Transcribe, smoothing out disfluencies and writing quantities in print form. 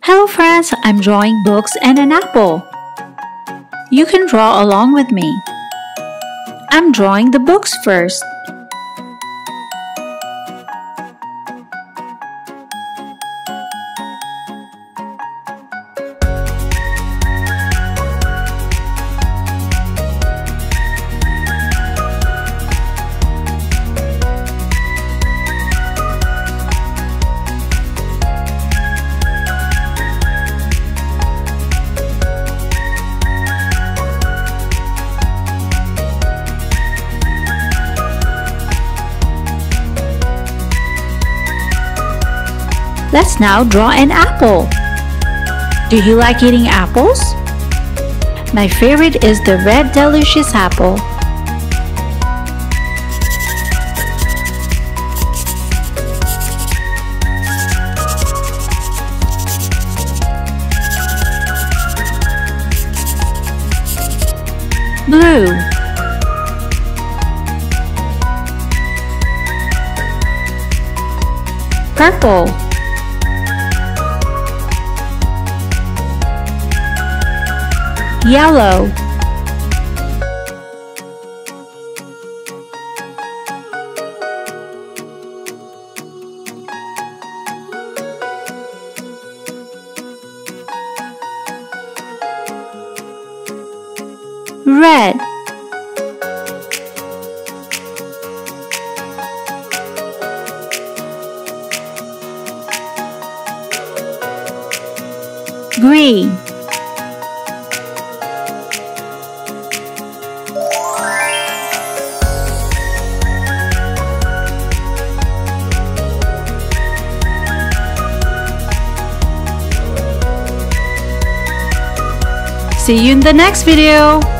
Hello friends, I'm drawing books and an apple. You can draw along with me. I'm drawing the books first. Let's now draw an apple. Do you like eating apples? My favorite is the red delicious apple. Blue. Purple. Yellow. Red. Green. See you in the next video.